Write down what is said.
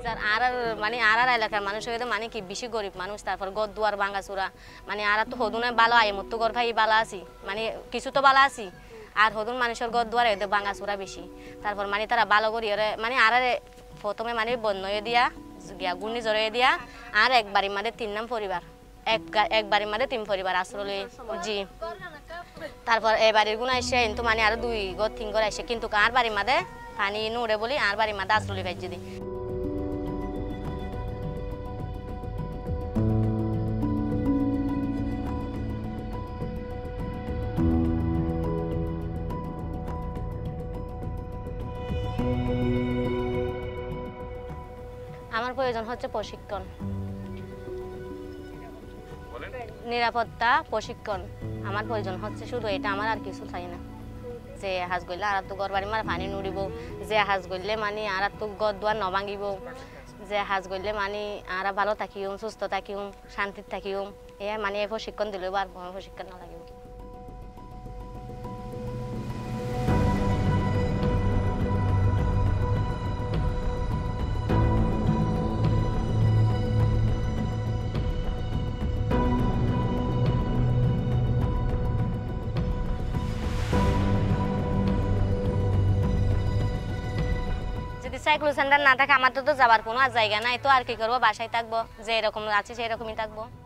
আর মানে আর এলাকার মানুষ হয়ে মানে কি বেশি গরিব মানুষ তারপর গদ দুয়ার ভাঙাচুরা মানে আর তো হদুনে ভালো আয় মতো গর ভাই ভালো আছি মানে কিছু তো ভালো আছি আর হদুন মানুষের গদ দুয়ার এদের ভাঙাচুরা বেশি তারপর মানে তারা ভালো করি মানে আর প্রথমে মানে বন্যয়ে দিয়া গিয়া গুণি জড়িয়ে দিয়া আর একবারই মানে 3 নাম পরিবার একবারই মানে 3 পরিবার আসলে জি তারপর এই বাড়ির গুণ আসে কিন্তু মানে আর 2 ঘর 3 ঘর আসে কিন্তু আর বাড়ির মাঝে পানি নুড়ে বলি আর বাড়ির মাঝে আসলে ভাই যদি আমার প্রয়োজন হচ্ছে প্রশিক্ষণ নিরাপত্তা প্রশিক্ষণ আমার প্রয়োজন হচ্ছে শুধু এটা আমার আর কিছু চাই না যে হাঁস গইলে আর তো ঘর বাড়ি মার পানি নুড়িব যে হাঁস গইলে মানে আর তো ঘর দুয়ার নভাঙিব যে হাঁস গইলে মানে আর ভালো থাকিম সুস্থ থাকিম শান্তিত থাকিম এ মানে প্রশিক্ষণ দিলেও আর প্রশিক্ষণ না লাগিব সাইক্লো সেন্টার না থাকে আমার তো যাবার কোনো আর জায়গা নাই তো আর কি করবো বাসায় থাকবো যে এরকম আছে সেই রকমই থাকবো